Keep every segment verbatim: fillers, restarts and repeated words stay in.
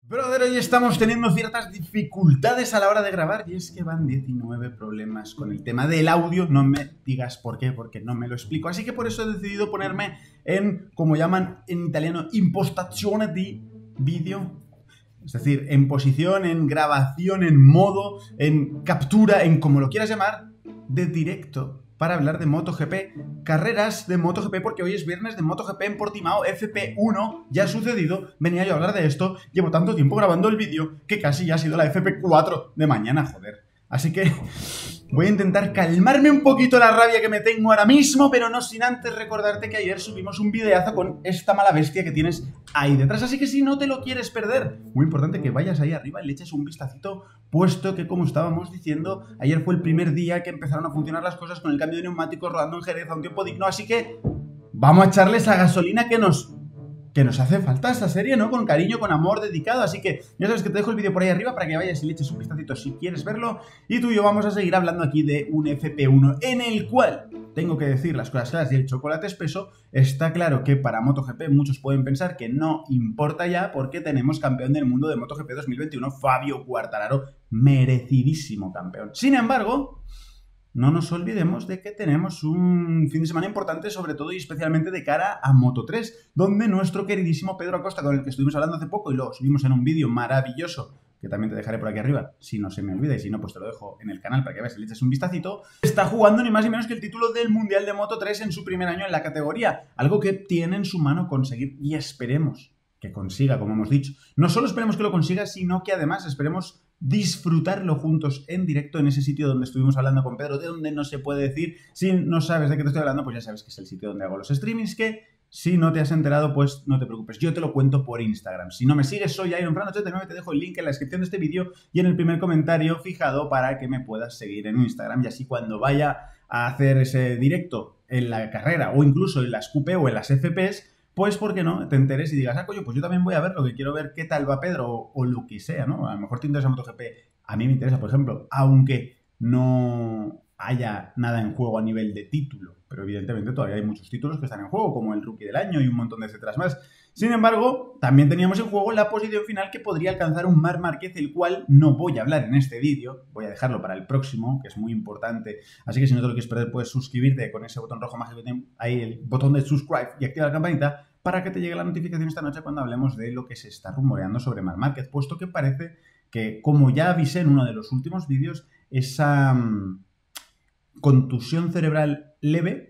Brother, hoy estamos teniendo ciertas dificultades a la hora de grabar y es que van diecinueve problemas con el tema del audio. No me digas por qué, porque no me lo explico. Así que por eso he decidido ponerme en, como llaman en italiano, impostazione di video. Es decir, en posición, en grabación, en modo, en captura, en como lo quieras llamar, de directo. Para hablar de MotoGP, carreras de MotoGP, porque hoy es viernes de MotoGP en Portimao, F P uno, ya ha sucedido, venía yo a hablar de esto, llevo tanto tiempo grabando el vídeo que casi ya ha sido la F P cuatro de mañana, joder. Así que voy a intentar calmarme un poquito la rabia que me tengo ahora mismo, pero no sin antes recordarte que ayer subimos un videazo con esta mala bestia que tienes ahí detrás. Así que si no te lo quieres perder, muy importante que vayas ahí arriba y le eches un vistacito, puesto que, como estábamos diciendo, ayer fue el primer día que empezaron a funcionar las cosas con el cambio de neumáticos rodando en Jerez a un tiempo digno. Así que vamos a echarle esa gasolina que nos... que nos hace falta esta serie, ¿no? Con cariño, con amor, dedicado. Así que ya sabes que te dejo el vídeo por ahí arriba para que vayas y le eches un vistacito si quieres verlo. Y tú y yo vamos a seguir hablando aquí de un F P uno en el cual, tengo que decir las cosas claras y el chocolate espeso, está claro que para MotoGP muchos pueden pensar que no importa ya porque tenemos campeón del mundo de MotoGP dos mil veintiuno, Fabio Quartararo, merecidísimo campeón. Sin embargo, no nos olvidemos de que tenemos un fin de semana importante, sobre todo y especialmente de cara a Moto tres, donde nuestro queridísimo Pedro Acosta, con el que estuvimos hablando hace poco y lo subimos en un vídeo maravilloso, que también te dejaré por aquí arriba, si no se me olvida, y si no, pues te lo dejo en el canal para que veas y le eches un vistacito, está jugando ni más ni menos que el título del Mundial de Moto tres en su primer año en la categoría, algo que tiene en su mano conseguir y esperemos que consiga, como hemos dicho. No solo esperemos que lo consiga, sino que además esperemos disfrutarlo juntos en directo en ese sitio donde estuvimos hablando con Pedro, de donde no se puede decir. Si no sabes de qué te estoy hablando, pues ya sabes que es el sitio donde hago los streamings, que si no te has enterado, pues no te preocupes, yo te lo cuento por Instagram. Si no me sigues, soy Ironfran ochenta y nueve, te dejo el link en la descripción de este vídeo y en el primer comentario fijado para que me puedas seguir en Instagram, y así cuando vaya a hacer ese directo en la carrera o incluso en las Q P o en las F Ps, pues, ¿por qué no? Te enteres y digas, ah, coño, pues yo también voy a verlo, que quiero ver qué tal va Pedro, o, o lo que sea, ¿no? A lo mejor te interesa MotoGP, a mí me interesa, por ejemplo, aunque no haya nada en juego a nivel de título, pero evidentemente todavía hay muchos títulos que están en juego, como el Rookie del Año y un montón de etcétera más. Sin embargo, también teníamos en juego la posición final que podría alcanzar un Marc Márquez, el cual no voy a hablar en este vídeo, voy a dejarlo para el próximo, que es muy importante. Así que si no te lo quieres perder, puedes suscribirte con ese botón rojo mágico que tiene ahí, el botón de subscribe, y activa la campanita para que te llegue la notificación esta noche cuando hablemos de lo que se está rumoreando sobre Marc Márquez, puesto que parece que, como ya avisé en uno de los últimos vídeos, esa um, contusión cerebral leve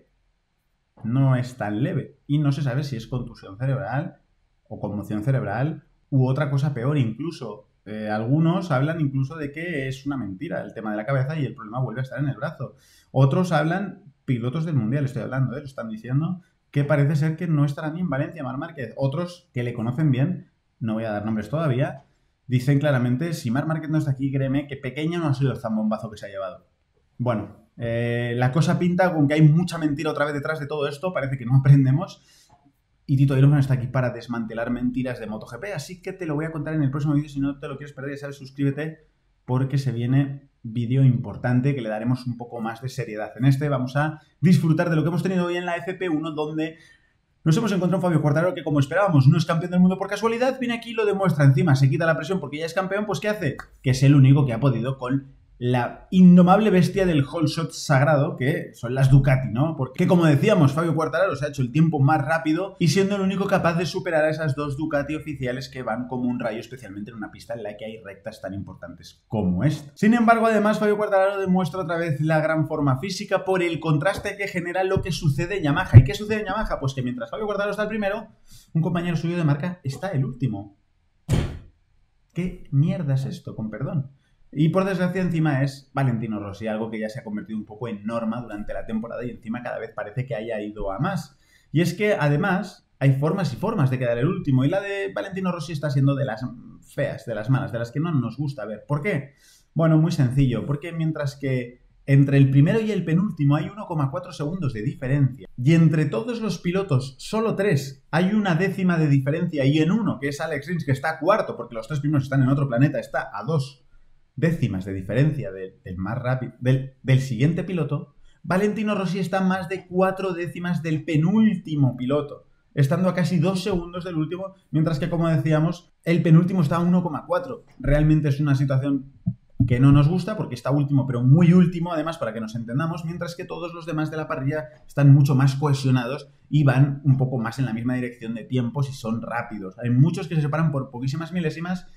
no es tan leve y no se sabe si es contusión cerebral o conmoción cerebral u otra cosa peor. Incluso eh, algunos hablan incluso de que es una mentira el tema de la cabeza y el problema vuelve a estar en el brazo. Otros hablan, pilotos del mundial estoy hablando, ¿eh? Lo están diciendo, que parece ser que no estará ni en Valencia Marc Márquez. Otros que le conocen bien, no voy a dar nombres todavía, dicen claramente, si Marc Márquez no está aquí, créeme que pequeño no ha sido el zambombazo que se ha llevado. Bueno, eh, la cosa pinta con que hay mucha mentira otra vez detrás de todo esto, parece que no aprendemos. Y Tito Ironfran está aquí para desmantelar mentiras de MotoGP, así que te lo voy a contar en el próximo vídeo. Si no te lo quieres perder, ya sabes, suscríbete, porque se viene vídeo importante que le daremos un poco más de seriedad. En este vamos a disfrutar de lo que hemos tenido hoy en la F P uno, donde nos hemos encontrado un Fabio Quartararo que, como esperábamos, no es campeón del mundo por casualidad, viene aquí y lo demuestra. Encima se quita la presión porque ya es campeón, pues ¿qué hace? Que es el único que ha podido con la indomable bestia del whole shot sagrado, que son las Ducati, ¿no? Porque, como decíamos, Fabio Quartararo se ha hecho el tiempo más rápido y siendo el único capaz de superar a esas dos Ducati oficiales que van como un rayo, especialmente en una pista en la que hay rectas tan importantes como esta. Sin embargo, además, Fabio Quartararo demuestra otra vez la gran forma física por el contraste que genera lo que sucede en Yamaha. ¿Y qué sucede en Yamaha? Pues que mientras Fabio Quartararo está el primero, un compañero suyo de marca está el último. ¿Qué mierda es esto? Con perdón. Y por desgracia encima es Valentino Rossi, algo que ya se ha convertido un poco en norma durante la temporada y encima cada vez parece que haya ido a más. Y es que además hay formas y formas de quedar el último y la de Valentino Rossi está siendo de las feas, de las malas, de las que no nos gusta ver. ¿Por qué? Bueno, muy sencillo, porque mientras que entre el primero y el penúltimo hay uno coma cuatro segundos de diferencia y entre todos los pilotos solo tres hay una décima de diferencia y en uno, que es Alex Rins, que está cuarto porque los tres primeros están en otro planeta, está a dos décimas de diferencia de, del más rápido, del, del siguiente piloto, Valentino Rossi está a más de cuatro décimas del penúltimo piloto. estando a casi dos segundos del último, mientras que, como decíamos, el penúltimo está a uno coma cuatro. Realmente es una situación que no nos gusta porque está último, pero muy último, además, para que nos entendamos, mientras que todos los demás de la parrilla están mucho más cohesionados y van un poco más en la misma dirección de tiempos y son rápidos. Hay muchos que se separan por poquísimas milésimas.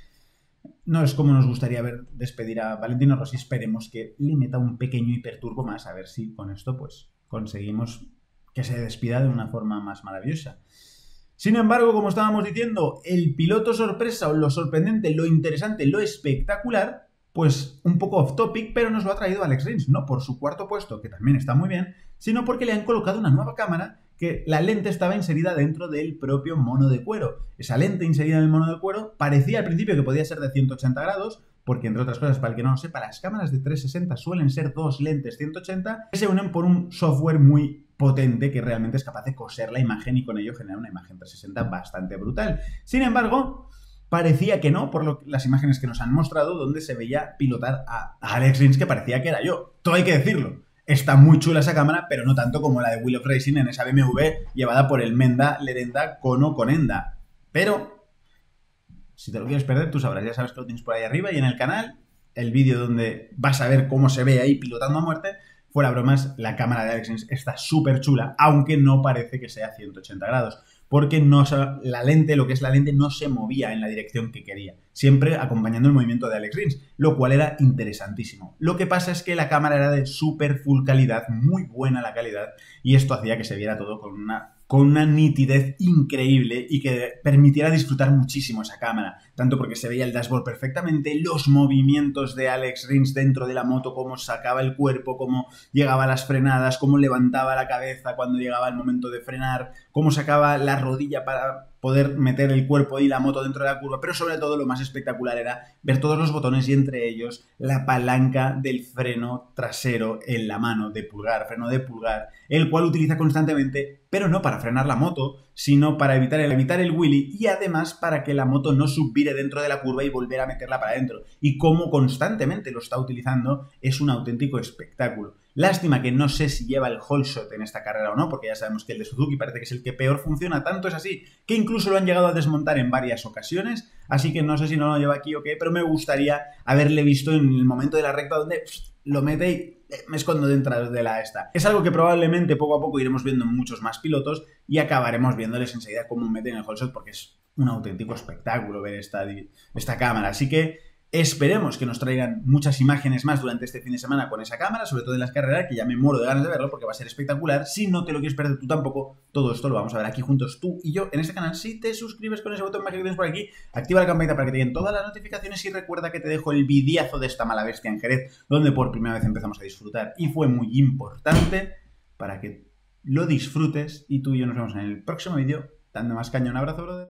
No es como nos gustaría ver despedir a Valentino Rossi. Esperemos que le meta un pequeño hiperturbo más, a ver si con esto pues conseguimos que se despida de una forma más maravillosa. Sin embargo, como estábamos diciendo, el piloto sorpresa o lo sorprendente, lo interesante, lo espectacular, pues un poco off topic, pero nos lo ha traído Alex Rins, no por su cuarto puesto, que también está muy bien, sino porque le han colocado una nueva cámara que la lente estaba inserida dentro del propio mono de cuero. Esa lente inserida en el mono de cuero parecía al principio que podía ser de ciento ochenta grados, porque entre otras cosas, para el que no lo sepa, las cámaras de trescientos sesenta suelen ser dos lentes ciento ochenta que se unen por un software muy potente que realmente es capaz de coser la imagen y con ello generar una imagen trescientos sesenta bastante brutal. Sin embargo, parecía que no, por lo, las imágenes que nos han mostrado, donde se veía pilotar a, a Alex Rins, que parecía que era yo. Todo hay que decirlo. Está muy chula esa cámara, pero no tanto como la de Wheel of Racing en esa B M W llevada por el Menda Lerenda Kono Conenda. Pero, si te lo quieres perder, tú sabrás, ya sabes que lo tienes por ahí arriba y en el canal, el vídeo donde vas a ver cómo se ve ahí pilotando a muerte. Fuera bromas, la cámara de Alex Rins está súper chula, aunque no parece que sea ciento ochenta grados. Porque no, la lente, lo que es la lente, no se movía en la dirección que quería, siempre acompañando el movimiento de Alex Rins, lo cual era interesantísimo. Lo que pasa es que la cámara era de super full calidad, muy buena la calidad, y esto hacía que se viera todo con una, con una nitidez increíble y que permitiera disfrutar muchísimo esa cámara, tanto porque se veía el dashboard perfectamente, los movimientos de Alex Rins dentro de la moto, cómo sacaba el cuerpo, cómo llegaba a las frenadas, cómo levantaba la cabeza cuando llegaba el momento de frenar, cómo sacaba la rodilla para poder meter el cuerpo y la moto dentro de la curva, pero sobre todo lo más espectacular era ver todos los botones y entre ellos la palanca del freno trasero en la mano de pulgar, freno de pulgar, el cual utiliza constantemente, pero no para frenar la moto, sino para evitar el, evitar el wheelie y además para que la moto no subvire dentro de la curva y volver a meterla para adentro. Y como constantemente lo está utilizando, es un auténtico espectáculo. Lástima que no sé si lleva el whole shot en esta carrera o no, porque ya sabemos que el de Suzuki parece que es el que peor funciona, tanto es así que incluso lo han llegado a desmontar en varias ocasiones, así que no sé si no lo lleva aquí o qué, pero me gustaría haberle visto en el momento de la recta donde pff, lo mete y me escondo dentro de la esta. Es algo que probablemente poco a poco iremos viendo en muchos más pilotos y acabaremos viéndoles enseguida cómo meten el whole shot, porque es un auténtico espectáculo ver esta, esta cámara, así que esperemos que nos traigan muchas imágenes más durante este fin de semana con esa cámara, sobre todo en las carreras, que ya me muero de ganas de verlo porque va a ser espectacular. Si no te lo quieres perder tú tampoco, todo esto lo vamos a ver aquí juntos tú y yo en este canal. Si te suscribes con ese botón mágico que tienes por aquí, activa la campanita para que te lleguen todas las notificaciones y recuerda que te dejo el videazo de esta mala bestia en Jerez, donde por primera vez empezamos a disfrutar y fue muy importante para que lo disfrutes y tú y yo nos vemos en el próximo vídeo. Dando más caña, un abrazo, brother.